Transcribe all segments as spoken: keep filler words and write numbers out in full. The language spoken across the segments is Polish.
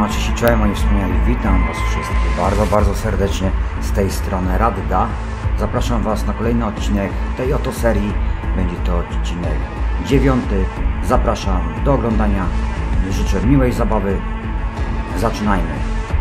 Siema, cześć, cześć moi wspaniali, witam was wszystkich bardzo, bardzo serdecznie z tej strony Radda. Zapraszam was na kolejny odcinek tej oto serii, będzie to odcinek dziewiąty. Zapraszam do oglądania, życzę miłej zabawy, zaczynajmy.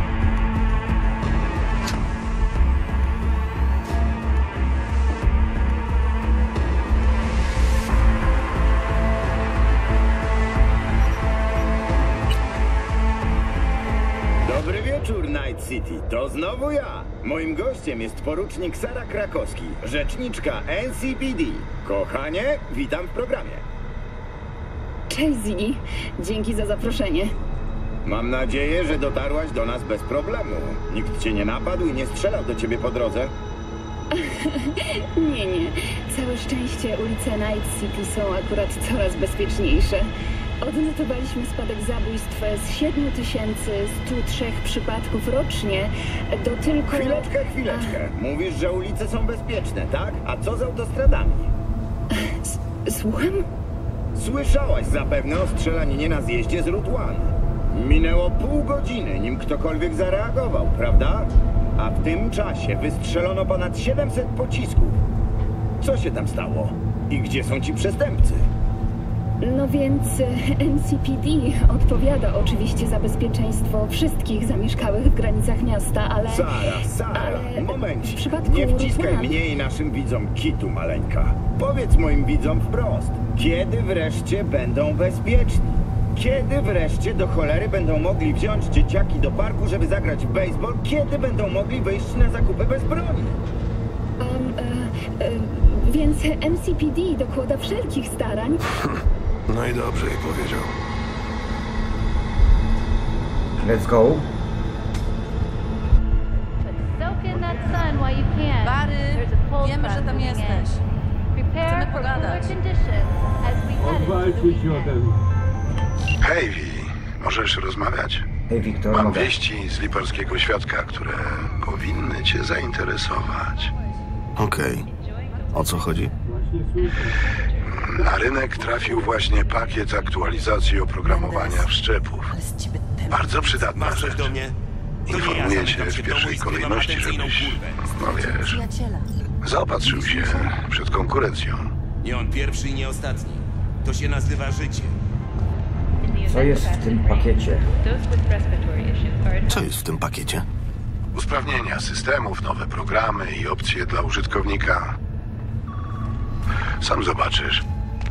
Dobry wieczór, Night City. To znowu ja. Moim gościem jest porucznik Sara Krakowski, rzeczniczka N C P D. Kochanie, witam w programie. Cześć, Ziggy. Dzięki za zaproszenie. Mam nadzieję, że dotarłaś do nas bez problemu. Nikt cię nie napadł i nie strzelał do ciebie po drodze? Nie, nie. Całe szczęście ulice Night City są akurat coraz bezpieczniejsze. Odnotowaliśmy spadek zabójstw z siedmiu tysięcy stu trzech przypadków rocznie do tylko... Chwileczkę, chwileczkę. Mówisz, że ulice są bezpieczne, tak? A co z autostradami? S Słucham? Słyszałaś zapewne o strzelaninie na zjeździe z Route One. Minęło pół godziny, nim ktokolwiek zareagował, prawda? A w tym czasie wystrzelono ponad siedemset pocisków. Co się tam stało? I gdzie są ci przestępcy? No więc N C P D odpowiada oczywiście za bezpieczeństwo wszystkich zamieszkałych w granicach miasta, ale... Sara, Sara, ale momencik. w przypadku Nie wciskaj Route One... mnie i naszym widzom kitu, maleńka. Powiedz moim widzom wprost, kiedy wreszcie będą bezpieczni? Kiedy wreszcie do cholery będą mogli wziąć dzieciaki do parku, żeby zagrać w baseball? Kiedy będą mogli wyjść na zakupy bez broni? Um, e, e, więc N C P D dokłada wszelkich starań. No i dobrze jej powiedział. Let's go. Bary, wiemy, że tam jesteś. Chcemy pogadać. Odwalcie się ode mnie. Hej, Wi, możesz rozmawiać? Hej Wiktor, Mam mogę. wieści z liparskiego świadka, które powinny cię zainteresować. Okej. O co chodzi? Właśnie słyszę. Na rynek trafił właśnie pakiet aktualizacji oprogramowania wszczepów. Bardzo przydatna Masz coś rzecz. do mnie? To nie ja Informuję cię zamykam się w w domu pierwszej i skrywam kolejności, atencyjną żebyś, kurwę. no wiesz, Przyjaciela. zaopatrzył się przed konkurencją. Nie on pierwszy i nie ostatni. To się nazywa życie. Co jest w tym pakiecie? Co jest w tym pakiecie? Usprawnienia systemów, nowe programy i opcje dla użytkownika. Sam zobaczysz.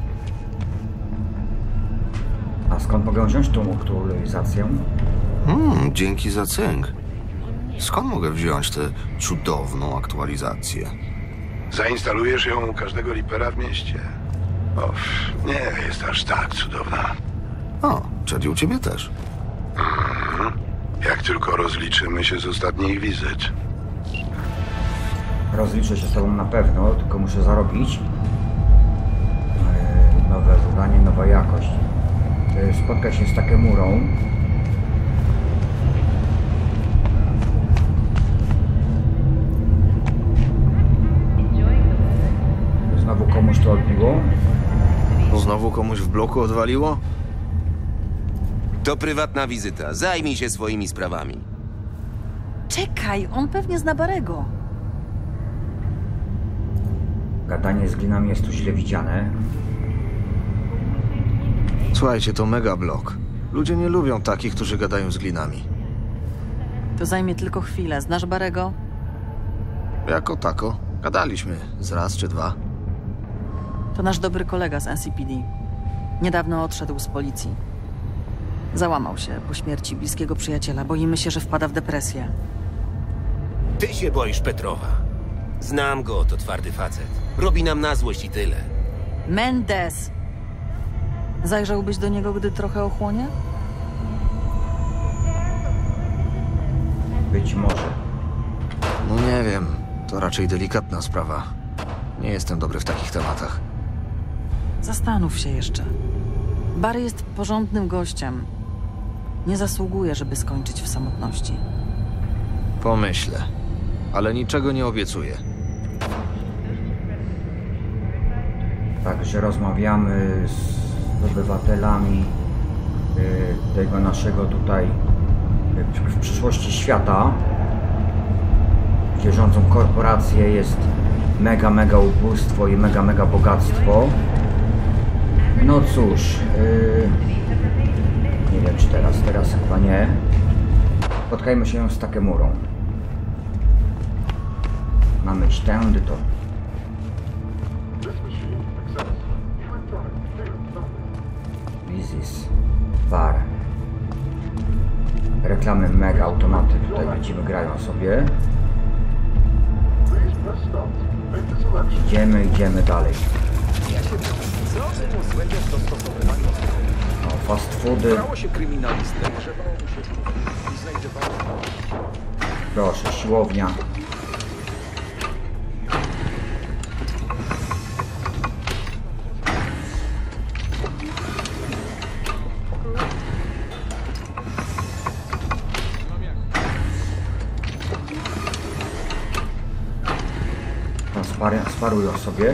A skąd mogę wziąć tą aktualizację? Hmm, dzięki za cynk. Skąd mogę wziąć tę cudowną aktualizację? Zainstalujesz ją u każdego Reapera w mieście. O, nie jest aż tak cudowna. O, czyli u ciebie też. Mhm. Jak tylko rozliczymy się z ostatnich wizyt. Rozliczę się z tobą na pewno, tylko muszę zarobić. Yy, nowe zadanie, nowa jakość. Yy, spotkać się z Takemurą. Znowu komuś to odbiło. Znowu komuś w bloku odwaliło? To prywatna wizyta. Zajmij się swoimi sprawami. Czekaj, on pewnie zna Barego. Gadanie z glinami jest tu źle widziane. Słuchajcie, to mega blok. Ludzie nie lubią takich, którzy gadają z glinami. To zajmie tylko chwilę. Znasz Barego? Jako tako. Gadaliśmy z raz czy dwa. To nasz dobry kolega z N C P D. Niedawno odszedł z policji. Załamał się po śmierci bliskiego przyjaciela. Boimy się, że wpada w depresję. Ty się boisz Petrowa. Znam go, to twardy facet. Robi nam na złość i tyle. Mendes! Zajrzałbyś do niego, gdy trochę ochłonie? Być może. No nie wiem. To raczej delikatna sprawa. Nie jestem dobry w takich tematach. Zastanów się jeszcze. Barry jest porządnym gościem. Nie zasługuje, żeby skończyć w samotności. Pomyślę. Ale niczego nie obiecuję. Także rozmawiamy z obywatelami tego naszego tutaj jakbyśmy w przyszłości świata, gdzie rządzą korporacje, jest mega, mega ubóstwo i mega, mega bogactwo. No cóż, yy, nie wiem czy teraz, teraz chyba nie. Spotkajmy się z Takemurą. Mamy iść tędy to. Bizis, bar. Reklamy mega, automaty tutaj widzimy, grają sobie. Idziemy, idziemy dalej. O, fast foody. Proszę, siłownia. Sparują sobie.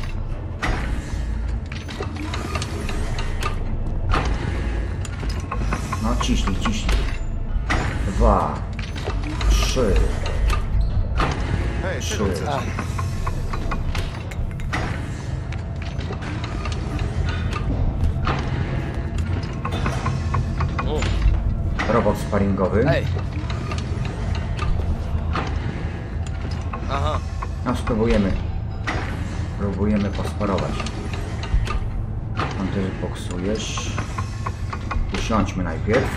No ciśnij, ciśnij. Dwa, trzy, trzy. Robot sparingowy. Hej. Aha. No spróbujemy. Próbujemy posparować. Tam też boksujesz. Usiądźmy najpierw.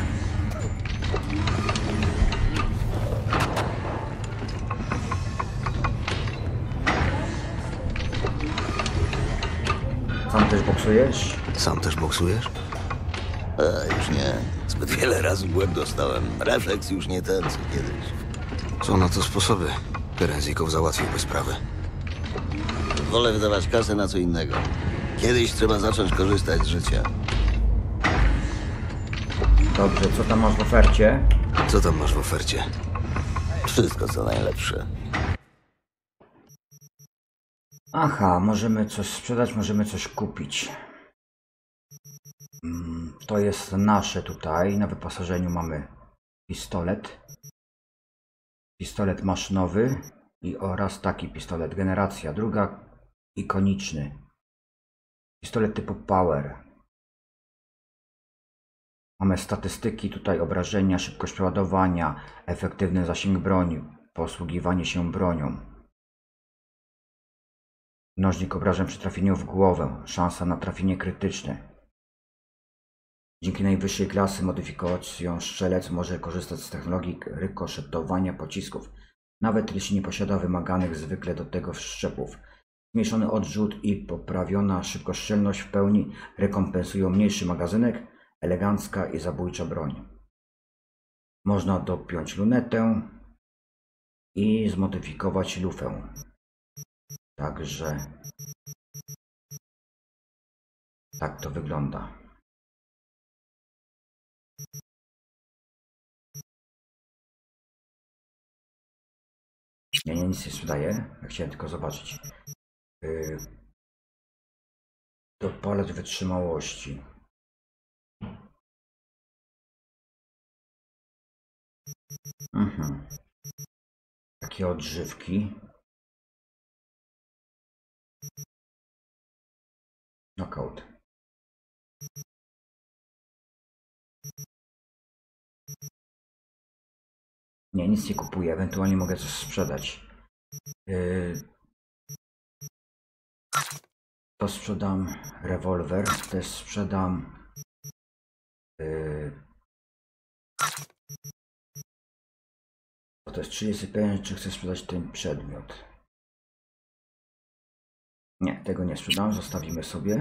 Sam też boksujesz? Sam też boksujesz? A, już nie. Zbyt wiele razy w łeb dostałem. Refleks już nie ten, co kiedyś. Są na to sposoby. Terenzikow załatwiłby sprawę. Wolę wydawać kasę na co innego. Kiedyś trzeba zacząć korzystać z życia. Dobrze, co tam masz w ofercie? Co tam masz w ofercie? Wszystko co najlepsze. Aha, możemy coś sprzedać, możemy coś kupić. To jest nasze tutaj. Na wyposażeniu mamy pistolet. Pistolet maszynowy i oraz taki pistolet. Generacja druga, ikoniczny. Pistolet typu Power. Mamy statystyki tutaj, obrażenia, szybkość przeładowania, efektywny zasięg broni, posługiwanie się bronią. Mnożnik obrażeń przy trafieniu w głowę, szansa na trafienie krytyczne. Dzięki najwyższej klasy modyfikacją strzelec może korzystać z technologii rykoszetowania pocisków, nawet jeśli nie posiada wymaganych zwykle do tego wszczepów. Zmniejszony odrzut i poprawiona szybkostrzelność w pełni rekompensują mniejszy magazynek, elegancka i zabójcza broń. Można dopiąć lunetę i zmodyfikować lufę. Także tak to wygląda. Nie, nie, nic nie sprzedaję. Ja chciałem tylko zobaczyć. Yy, dopalacz wytrzymałości. Mhm. Takie odżywki. Knockout. Nie, nic nie kupuję. Ewentualnie mogę coś sprzedać. Yy... To sprzedam rewolwer. Też sprzedam... Yy... To jest trzydzieści pięć, czy chcę sprzedać ten przedmiot? Nie, tego nie sprzedam, zostawimy sobie.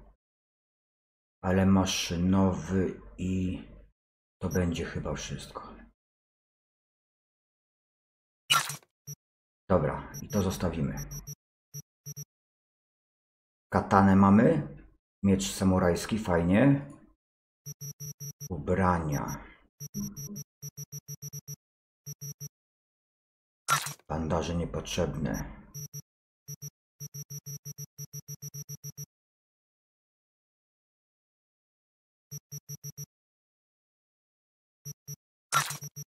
Ale maszynowy i to będzie chyba wszystko. Dobra, i to zostawimy. Katanę mamy. Miecz samurajski, fajnie. Ubrania. Bandaże niepotrzebne.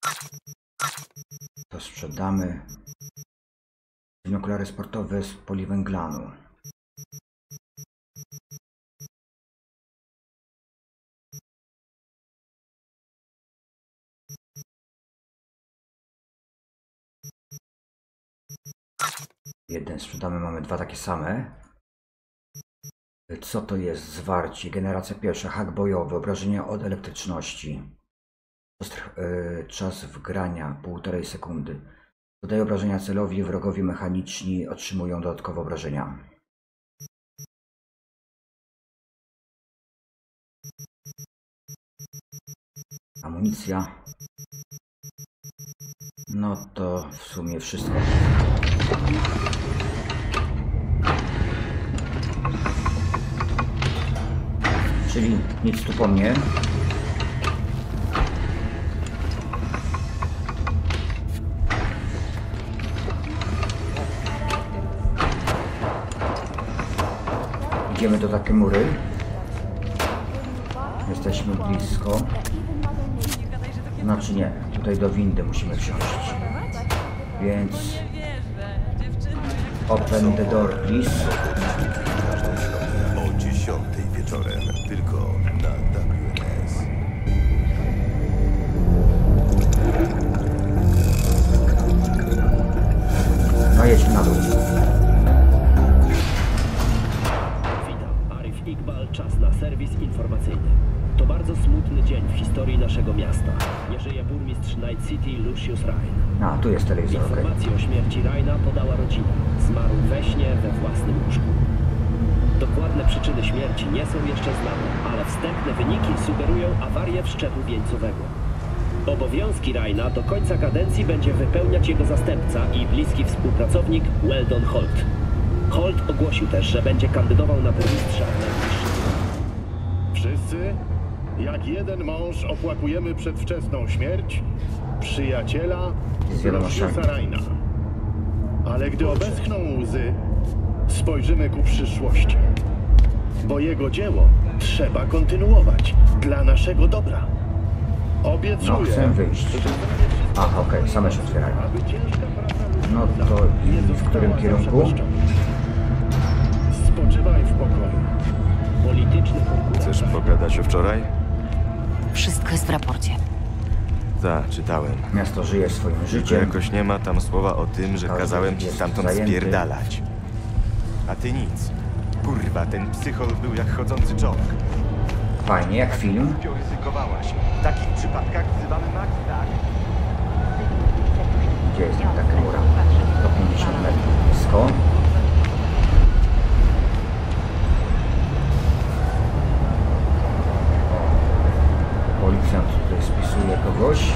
To sprzedamy. Binokulary sportowe z poliwęglanu. Jeden sprzedamy, mamy dwa takie same. Co to jest? Zwarcie, generacja pierwsza, hak bojowy, obrażenia od elektryczności. Czas wgrania półtorej sekundy. Dodaje obrażenia celowi, wrogowie mechaniczni otrzymują dodatkowe obrażenia. Amunicja. No to w sumie wszystko. Czyli nic tu po mnie. Idziemy do takiej mury. Jesteśmy blisko. Znaczy nie, tutaj do windy musimy wsiąść. Więc... Open the door, please. O dziesiątej wieczorem, tylko na W N S. No jedź na dół. Witam, Arif Iqbal, czas na serwis informacyjny. To bardzo smutny dzień w historii naszego miasta. Nie żyje burmistrz Night City Lucius Ryan. A, tu jest telewizor, okej. Informację o śmierci Ryana podała rodzina. Zmarł we śnie we własnym łóżku. Dokładne przyczyny śmierci nie są jeszcze znane, ale wstępne wyniki sugerują awarię wszczepu wieńcowego. Obowiązki Ryana do końca kadencji będzie wypełniać jego zastępca i bliski współpracownik Weldon Holt. Holt ogłosił też, że będzie kandydował na burmistrza w najbliższym. Wszyscy, jak jeden mąż, opłakujemy przedwczesną śmierć przyjaciela Luciusa Ryana. Ale gdy obeschną łzy, spojrzymy ku przyszłości. Bo jego dzieło trzeba kontynuować dla naszego dobra. Obiecuję. No, chcę wyjść. Aha, okej, okay, same się otwierają. No to i w którym kierunku? Spoczywaj w pokoju. Polityczny Chcesz pogadać o wczoraj? Wszystko jest w raporcie. Tak, czytałem. Miasto żyje swoim życiem. Jakoś nie ma tam słowa o tym, że Każdy kazałem ci jest stamtąd zajęty. spierdalać. A ty nic. Kurwa, ten psychol był jak chodzący czołg. Fajnie, jak film. Ryzykowałaś. W takich przypadkach wzywamy Max, tak? Gdzie jest ta chmura? sto pięćdziesiąt metrów blisko. Policjant tutaj spisuje kogoś.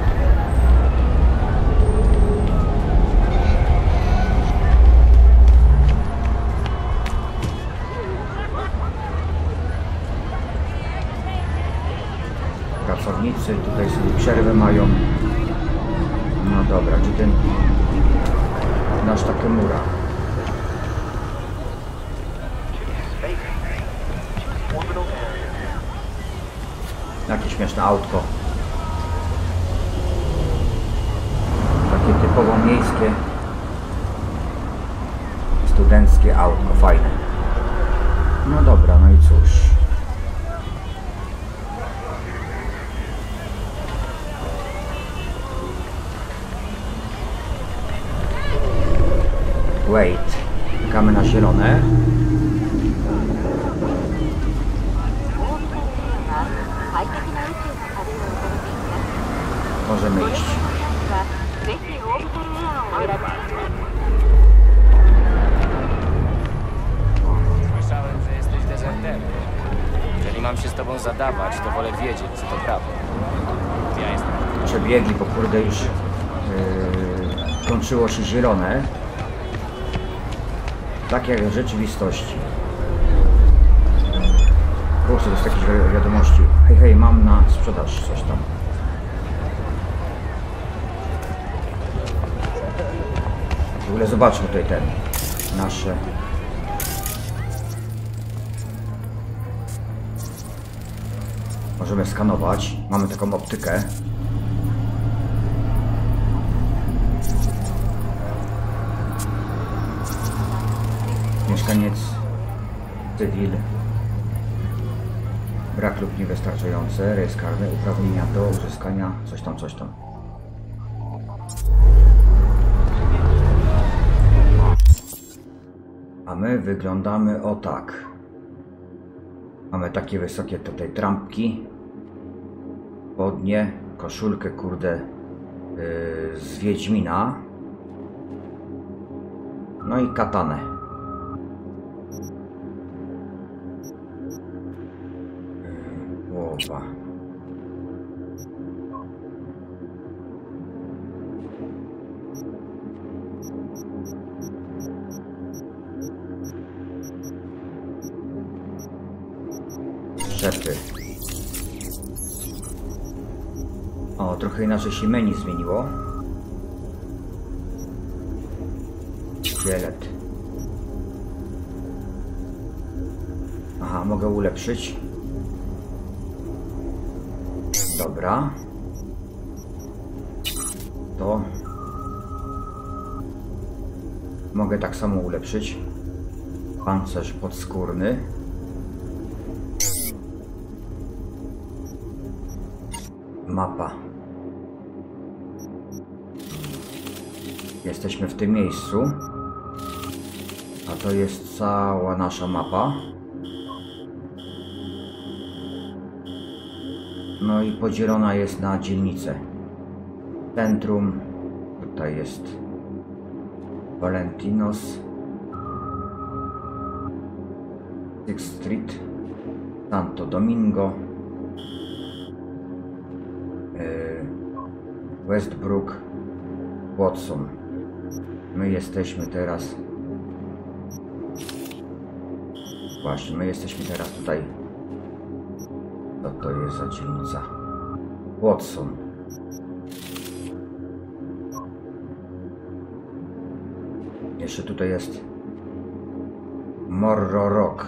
Pracownicy tutaj sobie przerwę mają. No dobra, czy ten nasz Takemura. Jakie śmieszne autko. Takie typowo miejskie, studenckie autko, fajne. No dobra, no i cóż. Wait, czekamy na zielone. Możemy iść. Słyszałem, że jesteś dezerterem. Jeżeli mam się z tobą zadawać, to wolę wiedzieć, co to prawda. Ja jestem. Przebiegli, bo kurde już yy, kończyło się zielone. Tak jak w rzeczywistości. Kurczę, to jest jakieś wi wiadomości. Hej, hej, mam na sprzedaż coś tam. W ogóle zobaczmy tutaj ten, nasze... Możemy skanować. Mamy taką optykę. Mieszkaniec, cywil, brak lub niewystarczający, rejestr karny, uprawnienia do uzyskania, coś tam, coś tam. A my wyglądamy o tak. Mamy takie wysokie tutaj trampki, spodnie, koszulkę, kurde, yy, z Wiedźmina. No i katanę. Łowa. Szepy. O, trochę inaczej się menu zmieniło. Szkielet. Aha, mogę ulepszyć. Dobra. To mogę tak samo ulepszyć. Pancerz podskórny. Mapa. Jesteśmy w tym miejscu. A to jest cała nasza mapa. No i podzielona jest na dzielnice. Centrum. Tutaj jest Valentinos, Sixth Street, Santo Domingo, Westbrook, Watson. My jesteśmy teraz... Właśnie, my jesteśmy teraz tutaj. Co to jest za dzielnica? Watson. Jeszcze tutaj jest Morro Rock.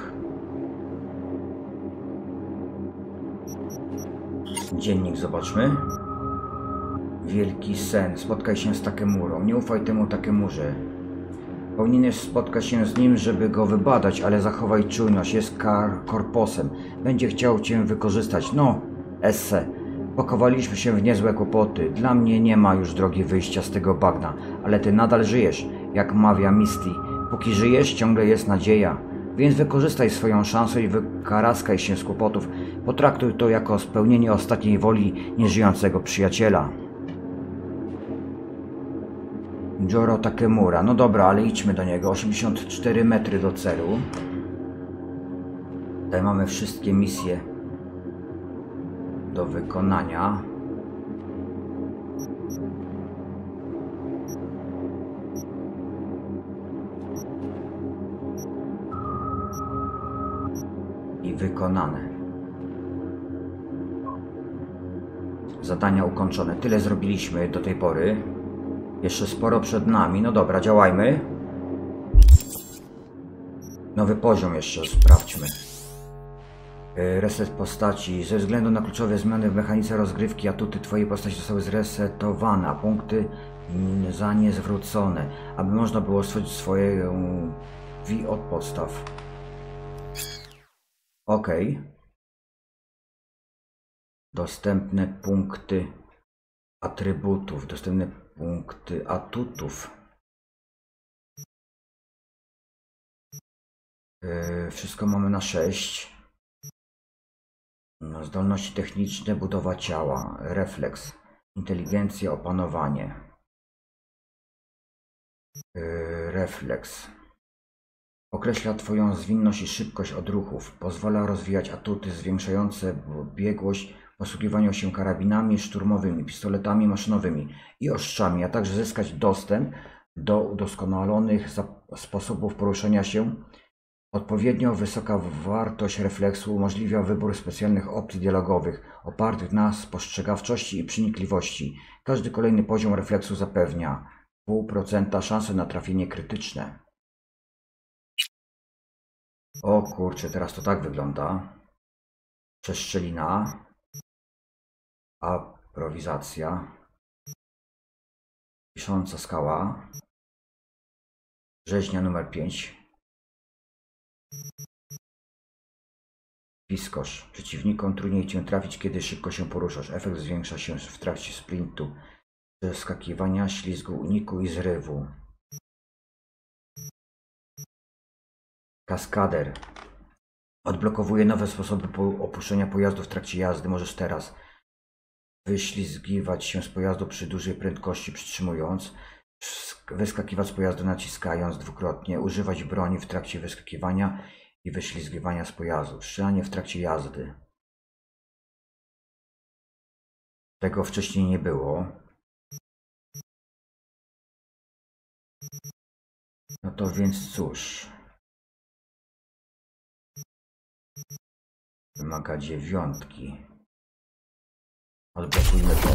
Dziennik zobaczmy. Wielki sen. Spotkaj się z Takemurą. Nie ufaj temu Takemurze. Powinieneś spotkać się z nim, żeby go wybadać, ale zachowaj czujność. Jest korposem. Będzie chciał cię wykorzystać. No, esse. Pakowaliśmy się w niezłe kłopoty. Dla mnie nie ma już drogi wyjścia z tego bagna. Ale ty nadal żyjesz, jak mawia Misty. Póki żyjesz, ciągle jest nadzieja. Więc wykorzystaj swoją szansę i wykaraskaj się z kłopotów. Potraktuj to jako spełnienie ostatniej woli nieżyjącego przyjaciela. Joro Takemura. No dobra, ale idźmy do niego. osiemdziesiąt cztery metry do celu. Tutaj mamy wszystkie misje do wykonania. I wykonane. Zadania ukończone. Tyle zrobiliśmy do tej pory. Jeszcze sporo przed nami. No dobra, działajmy. Nowy poziom jeszcze sprawdźmy. Reset postaci. Ze względu na kluczowe zmiany w mechanice rozgrywki, atuty twojej postaci zostały zresetowane, a punkty za nie zwrócone, aby można było stworzyć swoje V od podstaw. OK. Dostępne punkty atrybutów, dostępne punkty atutów. Yy, wszystko mamy na sześć. No, zdolności techniczne, budowa ciała, refleks, inteligencja, opanowanie. Yy, refleks. Określa twoją zwinność i szybkość odruchów. Pozwala rozwijać atuty zwiększające biegłość w posługiwaniu się karabinami szturmowymi, pistoletami maszynowymi i ostrzami, a także zyskać dostęp do udoskonalonych sposobów poruszania się. Odpowiednio wysoka wartość refleksu umożliwia wybór specjalnych opcji dialogowych opartych na spostrzegawczości i przenikliwości. Każdy kolejny poziom refleksu zapewnia zero przecinek pięć procent szansy na trafienie krytyczne. O kurczę, teraz to tak wygląda. Przeszczelina. Aprowizacja. Wisząca skała. Rzeźnia numer pięć. Piskosz. Przeciwnikom trudniej cię trafić, kiedy szybko się poruszasz. Efekt zwiększa się w trakcie sprintu, zeskakiwania, ślizgu, uniku i zrywu. Kaskader. Odblokowuje nowe sposoby opuszczenia pojazdu w trakcie jazdy. Możesz teraz wyślizgiwać się z pojazdu przy dużej prędkości przytrzymując, wyskakiwać z pojazdu naciskając dwukrotnie, używać broni w trakcie wyskakiwania i wyślizgiwania z pojazdu. Strzelanie w trakcie jazdy. Tego wcześniej nie było. No to więc cóż. Wymaga dziewiątki. Odblokujmy to.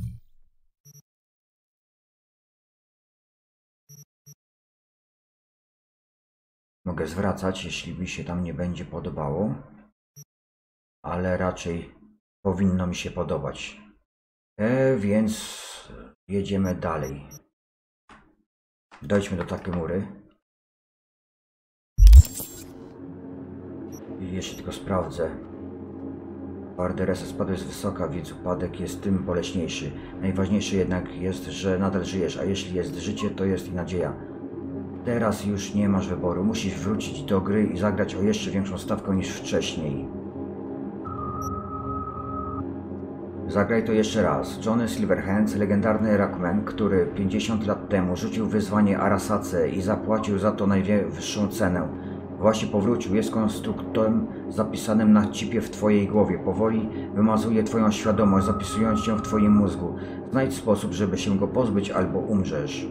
Mogę zwracać, jeśli mi się tam nie będzie podobało, ale raczej powinno mi się podobać. E, więc jedziemy dalej. Dojdźmy do Takemury. I jeszcze tylko sprawdzę. Barderesa spadła jest wysoka, więc upadek jest tym boleśniejszy. Najważniejsze jednak jest, że nadal żyjesz, a jeśli jest życie, to jest i nadzieja. Teraz już nie masz wyboru. Musisz wrócić do gry i zagrać o jeszcze większą stawkę niż wcześniej. Zagraj to jeszcze raz. Johnny Silverhands, legendarny Rockman, który pięćdziesiąt lat temu rzucił wyzwanie Arasace i zapłacił za to najwyższą cenę. Właśnie powrócił, jest konstruktem zapisanym na chipie w twojej głowie. Powoli wymazuje twoją świadomość, zapisując cię w twoim mózgu. Znajdź sposób, żeby się go pozbyć, albo umrzesz.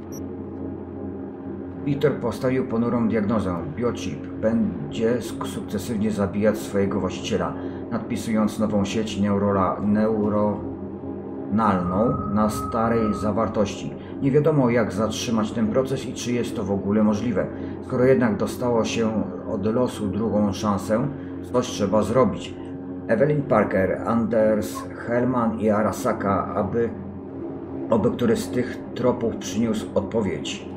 Peter postawił ponurą diagnozę. Biochip będzie sukcesywnie zabijać swojego właściciela, nadpisując nową sieć neurola, neuronalną na starej zawartości. Nie wiadomo, jak zatrzymać ten proces i czy jest to w ogóle możliwe. Skoro jednak dostało się od losu drugą szansę, coś trzeba zrobić. Evelyn Parker, Anders Hellman i Arasaka, aby oby który z tych tropów przyniósł odpowiedź.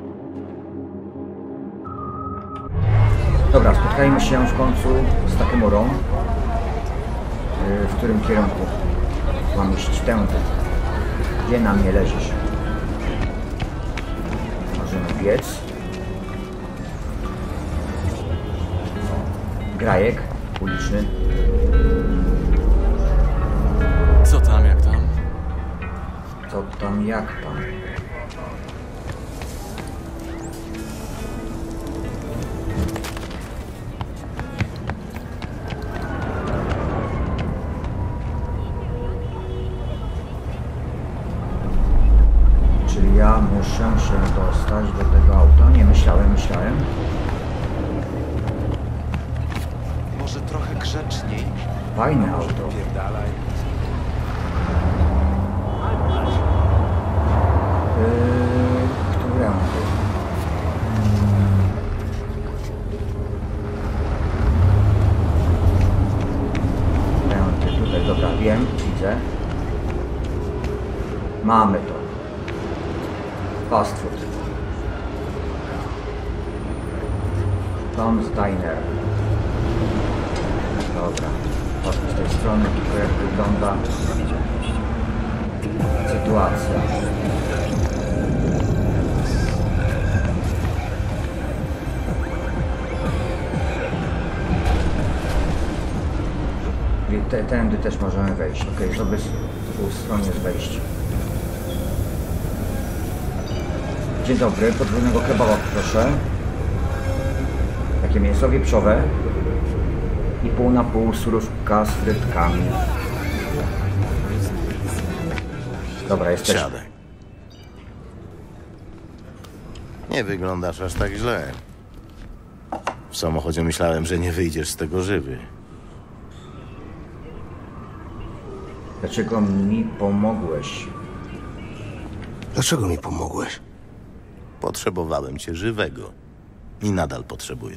Dobra, spotkajmy się w końcu z Takemurą. W którym kierunku mam iść? Tędy. Gdzie na mnie leżysz? Możemy biec. Grajek uliczny. Co tam, jak tam? Co tam, jak tam? Czyli ja muszę się dostać do tego auta? Nie myślałem, myślałem. Może trochę grzeczniej. Fajne auto. Pierdalaj. Yy, którędy? Tędy, tutaj, dobra, wiem, widzę. Mamy to. Fast food. Tom's Diner. Dobra. Chodźmy z tej strony, tylko jak wygląda sytuacja. I tędy też możemy wejść. Ok, to by z tej strony jest wejście. Dzień dobry, podwójnego kebaba proszę. Takie mięso wieprzowe i pół na pół surówka z frytkami. Dobra, jesteś. Siadaj. Nie wyglądasz aż tak źle. W samochodzie myślałem, że nie wyjdziesz z tego żywy. Dlaczego mi pomogłeś? Dlaczego mi pomogłeś? Potrzebowałem cię żywego. I nadal potrzebuję.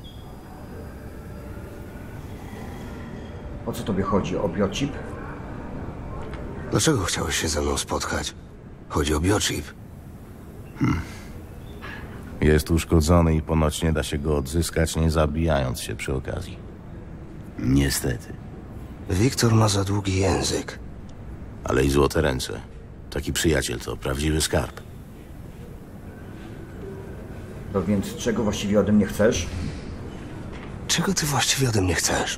O co tobie chodzi? O biochip? Dlaczego chciałeś się ze mną spotkać? Chodzi o biochip. Hmm. Jest uszkodzony i ponoć nie da się go odzyskać, nie zabijając się przy okazji. Niestety. Wiktor ma za długi język. Ale i złote ręce. Taki przyjaciel to prawdziwy skarb. No więc czego właściwie ode mnie chcesz? Czego ty właściwie ode mnie chcesz?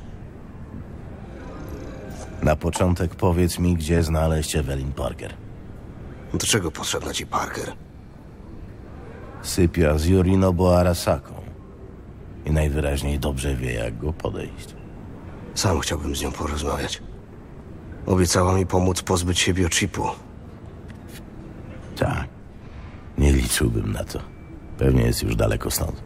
Na początek powiedz mi, gdzie znaleźć Evelyn Parker. Do czego potrzebna ci Parker? Sypia z Yorinobu Arasaką. I najwyraźniej dobrze wie, jak go podejść. Sam chciałbym z nią porozmawiać. Obiecała mi pomóc pozbyć się biochipu. Tak. Nie liczyłbym na to. Pewnie jest już daleko stąd.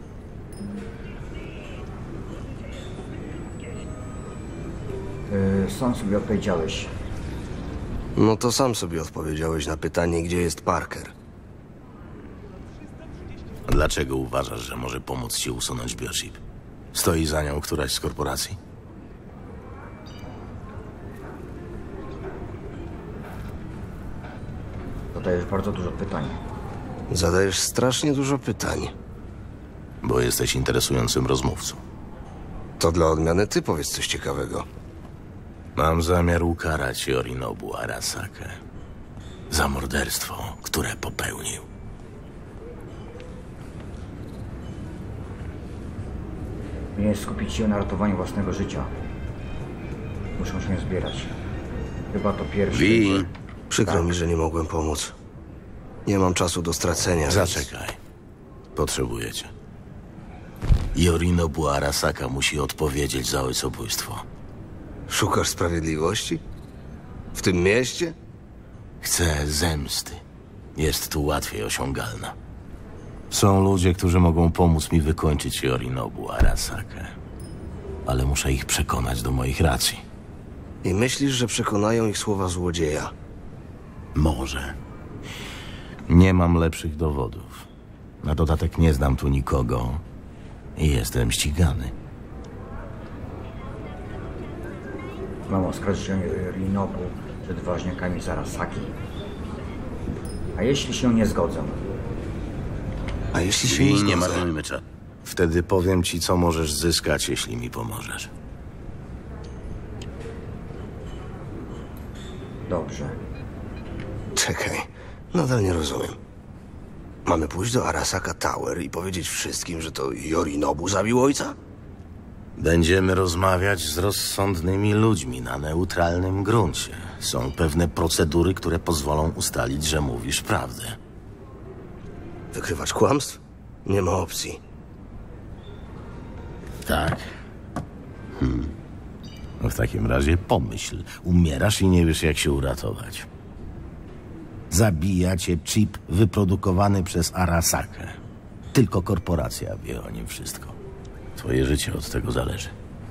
Yy, sam sobie odpowiedziałeś. No to sam sobie odpowiedziałeś na pytanie, gdzie jest Parker. Dlaczego uważasz, że może pomóc ci usunąć biochip? Stoi za nią któraś z korporacji? Zadajesz bardzo dużo pytań. Zadajesz strasznie dużo pytań. Bo jesteś interesującym rozmówcą. To dla odmiany ty powiedz coś ciekawego. Mam zamiar ukarać Yorinobu Arasakę za morderstwo, które popełnił. Powinien skupić się na ratowaniu własnego życia. Muszą się zbierać. Chyba to pierwszy... Wi, przykro tak. mi, że nie mogłem pomóc. Nie mam czasu do stracenia. Zaczekaj. Więc... Potrzebujecie. Yorinobu Arasaka musi odpowiedzieć za ojcobójstwo. Szukasz sprawiedliwości? W tym mieście? Chcę zemsty. Jest tu łatwiej osiągalna. Są ludzie, którzy mogą pomóc mi wykończyć Yorinobu Arasakę. Ale muszę ich przekonać do moich racji. I myślisz, że przekonają ich słowa złodzieja? Może. Nie mam lepszych dowodów. Na dodatek nie znam tu nikogo i jestem ścigany. Mam oskarżyć Yorinobu przed ważniakami z Arasaki. A jeśli się nie zgodzę? A jeśli się nie, nie marnujmy czasu. Wtedy powiem ci, co możesz zyskać, jeśli mi pomożesz. Dobrze. Czekaj, nadal nie rozumiem. Mamy pójść do Arasaka Tower i powiedzieć wszystkim, że to Yorinobu zabił ojca? Będziemy rozmawiać z rozsądnymi ludźmi na neutralnym gruncie. Są pewne procedury, które pozwolą ustalić, że mówisz prawdę. Wykrywać kłamstw? Nie ma opcji. Tak. Hmm. No w takim razie pomyśl. Umierasz i nie wiesz, jak się uratować. Zabija cię chip wyprodukowany przez Arasakę. Tylko korporacja wie o nim wszystko. Twoje życie od tego zależy.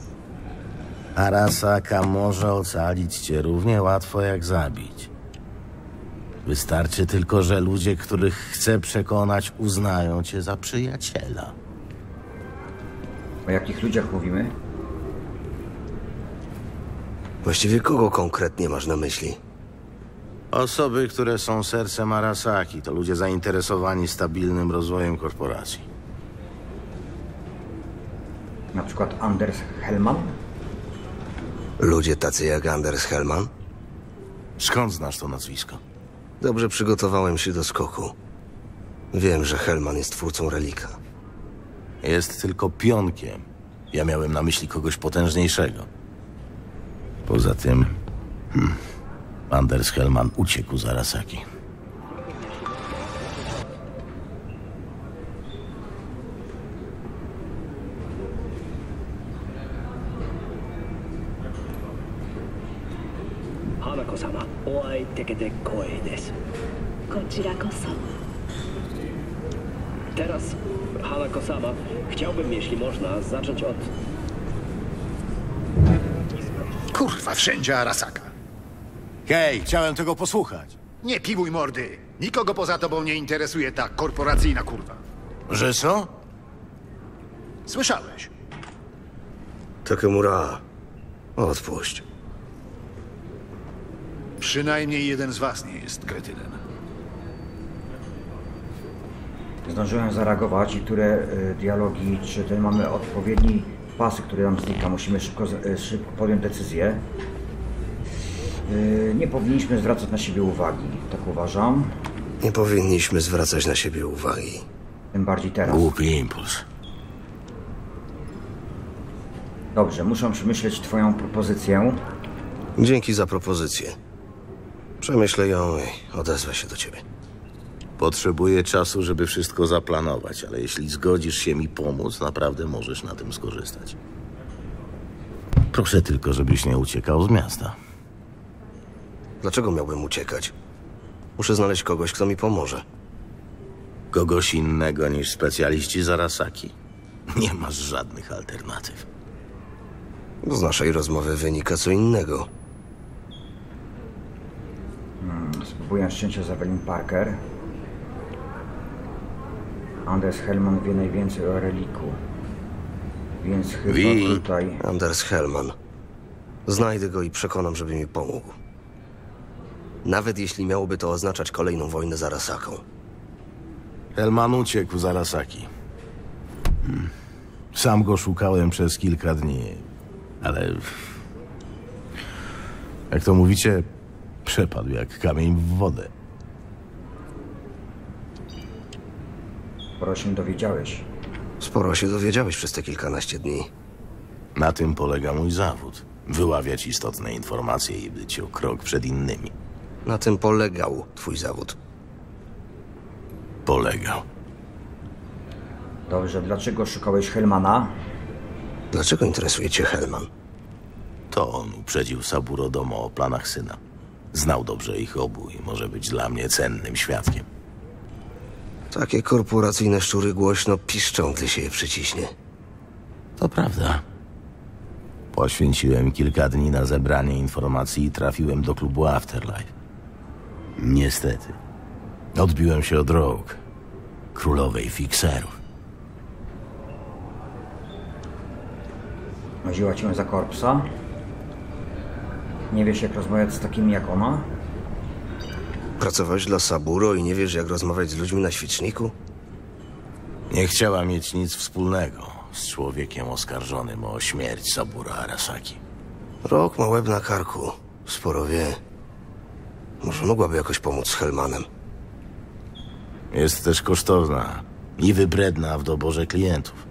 Arasaka może ocalić cię równie łatwo jak zabić. Wystarczy tylko, że ludzie, których chce przekonać, uznają cię za przyjaciela. O jakich ludziach mówimy? Właściwie kogo konkretnie masz na myśli? Osoby, które są sercem Arasaki, to ludzie zainteresowani stabilnym rozwojem korporacji. Na przykład Anders Hellman? Ludzie tacy jak Anders Hellman? Skąd znasz to nazwisko? Dobrze przygotowałem się do skoku. Wiem, że Hellman jest twórcą relika. Jest tylko pionkiem. Ja miałem na myśli kogoś potężniejszego. Poza tym... Hmm, Anders Hellman uciekł z Arasaki. Hanako-sama, o会いできて光栄です。 こちらこそ。 Teraz, Hanako-sama, chciałbym, jeśli można, zacząć od... Kurwa, wszędzie Arasaka. Hej, chciałem tego posłuchać. Nie piwuj mordy. Nikogo poza tobą nie interesuje ta korporacyjna kurwa. Że co? Słyszałeś? Takemura, odpuść. Przynajmniej jeden z was nie jest kretynem. zdążyłem zareagować i które y, dialogi, czy ten mamy odpowiedni pasy, które nam znika. Musimy szybko, y, szybko podjąć decyzję. Y, nie powinniśmy zwracać na siebie uwagi, tak uważam. Nie powinniśmy zwracać na siebie uwagi. Tym bardziej teraz. Głupi impuls. Dobrze, muszę przemyśleć twoją propozycję. Dzięki za propozycję. Przemyślę ją i odezwę się do ciebie. Potrzebuję czasu, żeby wszystko zaplanować, ale jeśli zgodzisz się mi pomóc, naprawdę możesz na tym skorzystać. Proszę tylko, żebyś nie uciekał z miasta. Dlaczego miałbym uciekać? Muszę znaleźć kogoś, kto mi pomoże. Kogoś innego niż specjaliści z Arasaki? Nie masz żadnych alternatyw. Z naszej rozmowy wynika co innego. Hmm, spróbuję szczęścia z Evelyn Parker. Anders Hellman wie najwięcej o reliku. Więc chyba Wi. tutaj... Anders Hellman. Znajdę go i przekonam, żeby mi pomógł. Nawet jeśli miałoby to oznaczać kolejną wojnę z Arasaką. Hellman uciekł z Arasaki. Hmm. Sam go szukałem przez kilka dni, ale... Jak to mówicie, przepadł jak kamień w wodę. Sporo się dowiedziałeś. Sporo się dowiedziałeś przez te kilkanaście dni. Na tym polega mój zawód. Wyławiać istotne informacje i być o krok przed innymi. Na tym polegał twój zawód. Polegał. Dobrze, dlaczego szukałeś Hellmana? Dlaczego interesuje cię Hellman? To on uprzedził Saburo Domo o planach syna. Znał dobrze ich obu i może być dla mnie cennym świadkiem. Takie korporacyjne szczury głośno piszczą, gdy się je przyciśnie. To prawda. Poświęciłem kilka dni na zebranie informacji i trafiłem do klubu Afterlife. Niestety. Odbiłem się od Rogue, królowej fikserów. Wzięła cię za korpsa? Nie wiesz, jak rozmawiać z takimi jak ona? Pracowałeś dla Saburo i nie wiesz, jak rozmawiać z ludźmi na świeczniku? Nie chciała mieć nic wspólnego z człowiekiem oskarżonym o śmierć Saburo Arasaki. Rogue ma łeb na karku. Sporo wie. Może mogłaby jakoś pomóc z Hellmanem. Jest też kosztowna i wybredna w doborze klientów.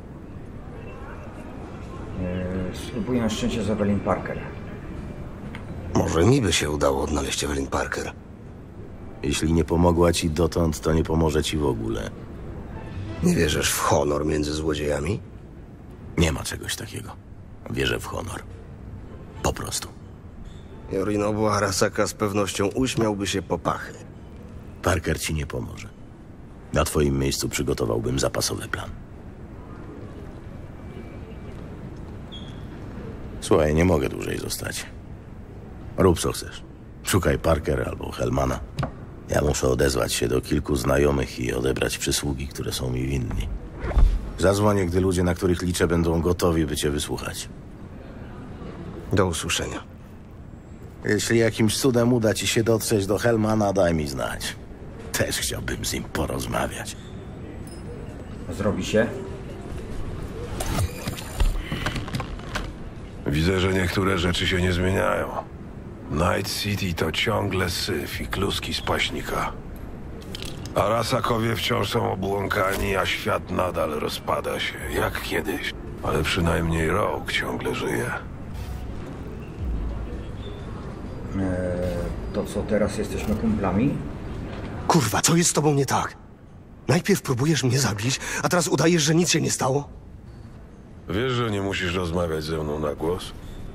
Yy, spróbuję szczęścia z Evelyn Parker. Może mi by się udało odnaleźć Evelyn Parker. Jeśli nie pomogła ci dotąd, to nie pomoże ci w ogóle. Nie wierzysz w honor między złodziejami? Nie ma czegoś takiego. Wierzę w honor. Po prostu. Yorinobu Arasaka z pewnością uśmiałby się po pachy. Parker ci nie pomoże. Na twoim miejscu przygotowałbym zapasowy plan. Słuchaj, nie mogę dłużej zostać. Rób co chcesz. Szukaj Parker albo Hellmana. Ja muszę odezwać się do kilku znajomych i odebrać przysługi, które są mi winni. Zadzwonię, gdy ludzie, na których liczę, będą gotowi, by cię wysłuchać. Do usłyszenia. Jeśli jakimś cudem uda ci się dotrzeć do Hellmana, daj mi znać. Też chciałbym z nim porozmawiać. Zrobi się. Widzę, że niektóre rzeczy się nie zmieniają. Night City to ciągle syf i kluski z paśnika. Arasakowie wciąż są obłąkani, a świat nadal rozpada się, jak kiedyś. Ale przynajmniej Rogue ciągle żyje. Eee, to co, teraz jesteśmy kumplami? Kurwa, co jest z tobą nie tak? Najpierw próbujesz mnie zabić, a teraz udajesz, że nic się nie stało? Wiesz, że nie musisz rozmawiać ze mną na głos?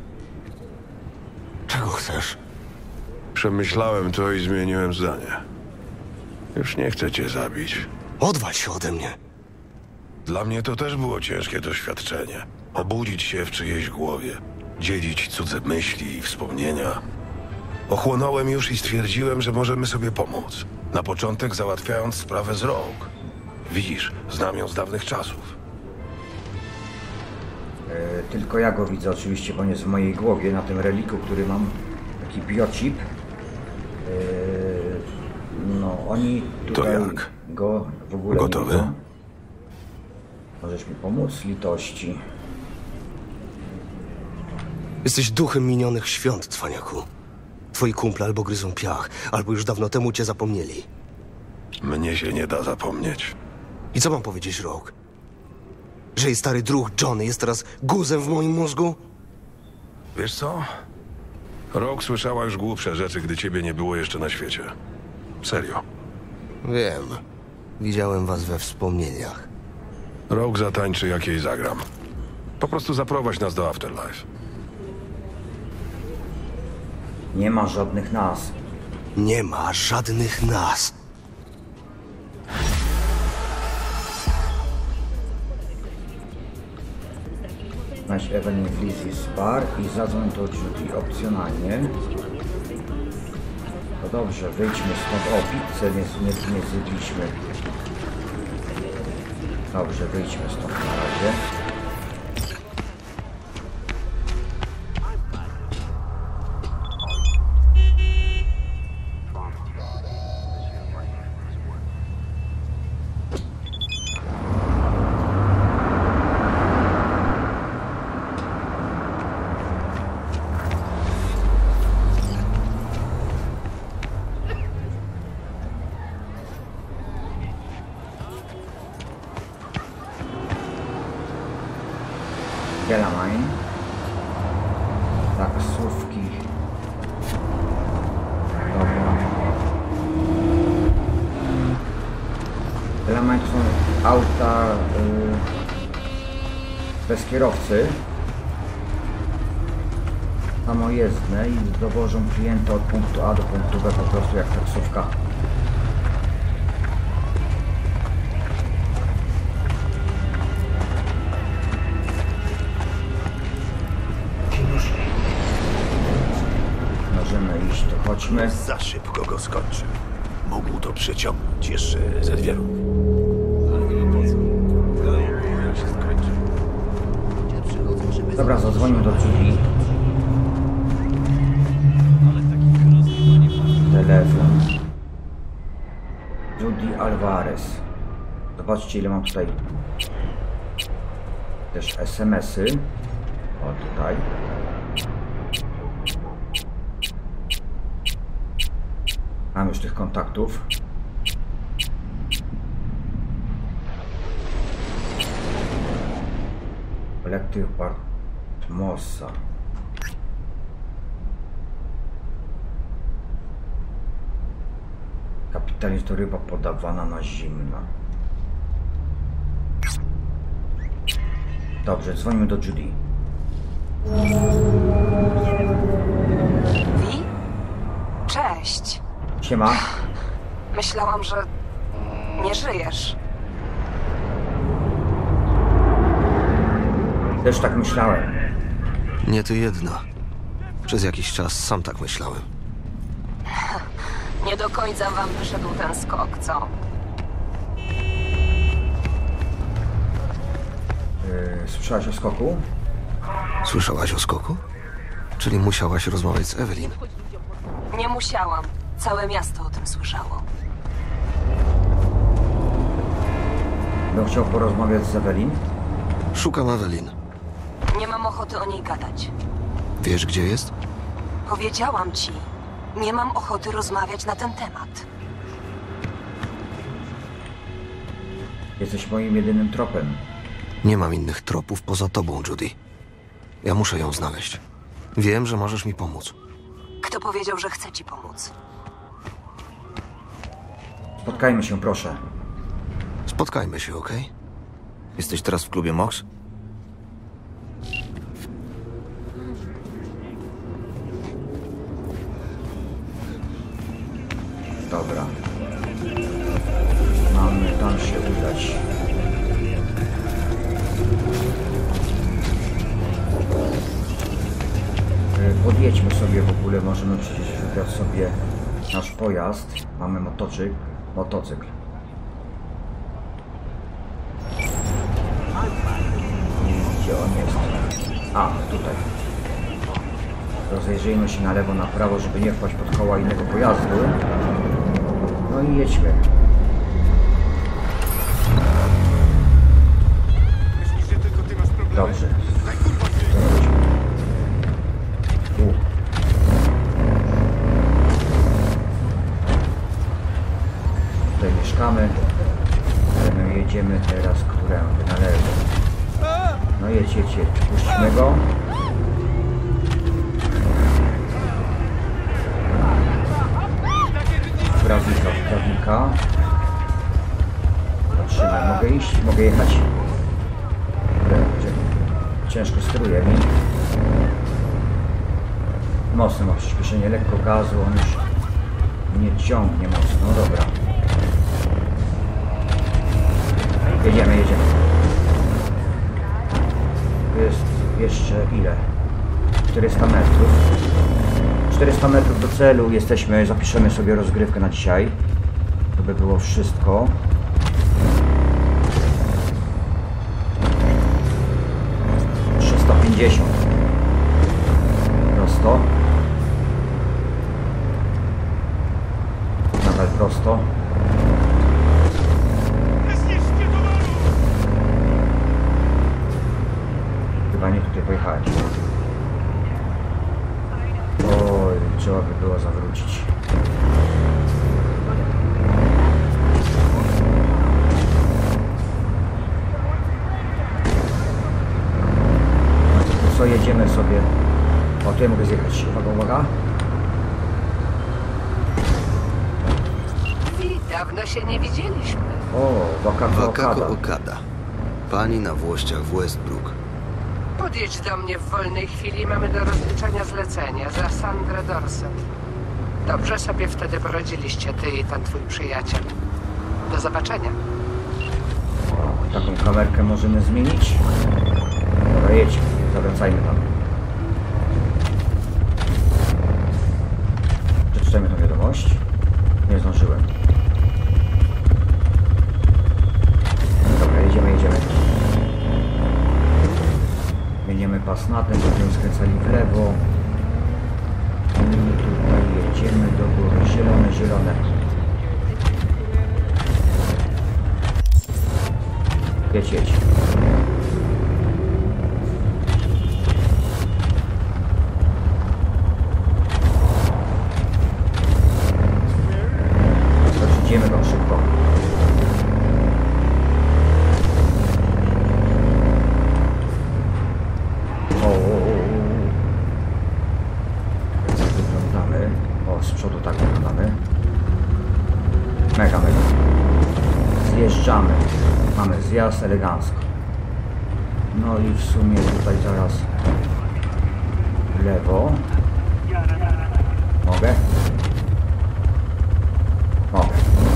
Czego chcesz? Przemyślałem to i zmieniłem zdanie. Już nie chcę cię zabić. Odwal się ode mnie. Dla mnie to też było ciężkie doświadczenie. Obudzić się w czyjejś głowie, dzielić cudze myśli i wspomnienia. Ochłonąłem już i stwierdziłem, że możemy sobie pomóc. Na początek załatwiając sprawę z Rogue. Widzisz, znam ją z dawnych czasów. E, tylko ja go widzę oczywiście, bo nie jest w mojej głowie. Na tym reliku, który mam, taki biochip. E, No, oni tutaj To jak? go w ogóle Gotowy? nie widzą. Możesz mi pomóc, litości? Jesteś duchem minionych świąt, cwaniaku. Twoi kumple albo gryzą piach, albo już dawno temu cię zapomnieli. Mnie się nie da zapomnieć. I co mam powiedzieć, Rogue? Że jej stary druh Johnny jest teraz guzem w moim mózgu? Wiesz co? Rogue słyszała już głupsze rzeczy, gdy ciebie nie było jeszcze na świecie. Serio. Wiem. Widziałem was we wspomnieniach. Rogue zatańczy, jak jej zagram. Po prostu zaprowadź nas do Afterlife. Nie ma żadnych nas. Nie ma żadnych nas. Znajdź Evelyn w Lizzie's Bar i zadzwoń do Judy opcjonalnie. No dobrze, wyjdźmy stąd. O, pizzę nie, nie, nie zjedliśmy. Dobrze, wyjdźmy stąd na razie. Gelamine. Taksówki. Dobra. Gelamine to są auta yy, bez kierowcy. Samojezdne i dowożą klienta od punktu A do punktu B po prostu jak taksówka. Chodźmy. Za szybko go skończył. Mógł to przeciągnąć jeszcze ze dwie ruki. Dobra, zadzwonił do Judy. Telefon. Judy Alvarez. Zobaczcie, ile mam tutaj też es em esy. O, tutaj. Mam już tych kontaktów. Kolektyw Bartmosa. Kapitalizm to ryba podawana na zimno. Dobrze, dzwonimy do Judy. Wi? Cześć. Siema. Myślałam, że nie żyjesz. Też tak myślałem. Nie ty jedna. Przez jakiś czas sam tak myślałem. Nie do końca wam wyszedł ten skok, co? Yy, słyszałaś o skoku? Słyszałaś o skoku? Czyli musiałaś rozmawiać z Evelyn. Nie musiałam. Całe miasto o tym słyszało. Bym chciał porozmawiać z Evelyn. Szukam Evelyn. Nie mam ochoty o niej gadać. Wiesz, gdzie jest? Powiedziałam ci. Nie mam ochoty rozmawiać na ten temat. Jesteś moim jedynym tropem. Nie mam innych tropów poza tobą, Judy. Ja muszę ją znaleźć. Wiem, że możesz mi pomóc. Kto powiedział, że chce ci pomóc? Spotkajmy się, proszę. Spotkajmy się, okej? Okay? Jesteś teraz w klubie Mox? Dobra. Mamy tam się udać. Podjedźmy sobie w ogóle, możemy przecież wybrać sobie nasz pojazd. Mamy motocykl. Motocykl. Gdzie on jest? A, tutaj. Rozejrzyjmy się na lewo, na prawo, żeby nie wpaść pod koła innego pojazdu. No i jedźmy. Dobrze. U. Tutaj mieszkamy. My jedziemy teraz którędy? Na lewo. No jedź, jedź, jedź. Puśćmy go. Prawnika, prawnika. Patrzymy, mogę iść, mogę jechać. Ciężko steruje mi. Mocno ma przyspieszenie, lekko gazu, on już nie ciągnie mocno, dobra. Jedziemy, jedziemy. Tu jest jeszcze ile? czterysta metrów. czterysta metrów do celu, jesteśmy, zapiszemy sobie rozgrywkę na dzisiaj. To by było wszystko. trzysta pięćdziesiąt. Prosto. Nadal prosto. Chyba nie tutaj pojechać. Oj, trzeba by było zawrócić. Co, jedziemy sobie. O, tutaj mogę zjechać. Uwaga, uwaga. Dawno się nie widzieliśmy. O, Wakako Wakako Okada. Pani na włościach w Westbrook. Podjedź do mnie w wolnej chwili. Mamy do rozliczenia zlecenie za Sandrę Dorset. Dobrze sobie wtedy poradziliście, ty i ten twój przyjaciel. Do zobaczenia. O, taką kamerkę możemy zmienić. Dobra, jedźmy. Zawracajmy tam. Przeczytajmy tę wiadomość. Nie zdążyłem. Dobra, jedziemy, jedziemy. Zmieniamy pas na ten, będziemy skręcali w lewo. I tutaj jedziemy do góry. Zielone, zielone. Jedź, jedź. Idziemy tam szybko. O, o, o. Wyglądamy. O, z przodu tak wyglądamy. Mega, mega. Zjeżdżamy. Mamy zjazd elegancko. No i w sumie tutaj zaraz w lewo. Mogę? Mogę.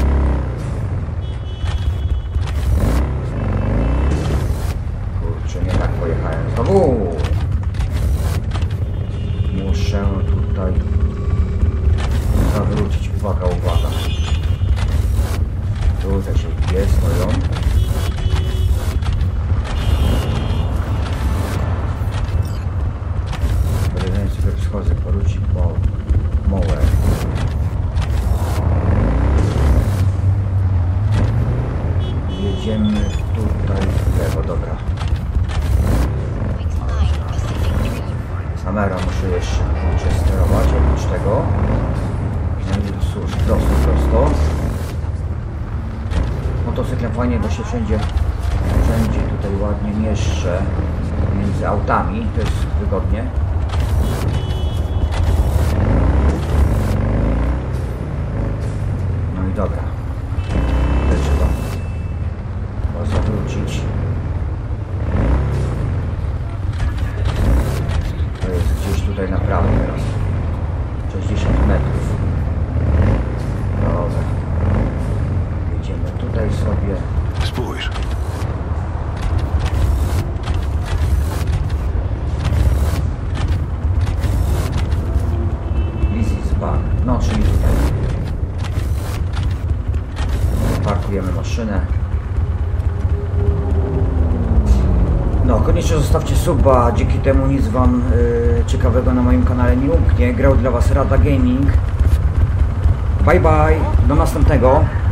Kurczę, nie tak pojechałem znowu. Muszę tutaj zawrócić. Uwaga, uwaga. Tutaj się bije, stoją. Pojedynek sobie wschodzę, poruci po mołę. Jedziemy tutaj w lewo, dobra. Kamera muszę jeszcze, jeszcze sterować, oprócz tego. No i cóż, prosto, prosto. Motocyklem fajnie, bo się wszędzie, wszędzie tutaj ładnie mieszczę między autami, to jest wygodnie. No i dobra. Tutaj trzeba zawrócić. To jest gdzieś tutaj na prawo teraz. sześćdziesiąt metrów. Dobra. Jedziemy tutaj sobie. Spójrz. Lizzie's Bar. No, czyli tutaj. Parkujemy maszynę. No, koniecznie zostawcie suba, dzięki temu nic wam y, ciekawego na moim kanale nie umknie. Grał dla was Rada Gaming. Bye bye, do następnego.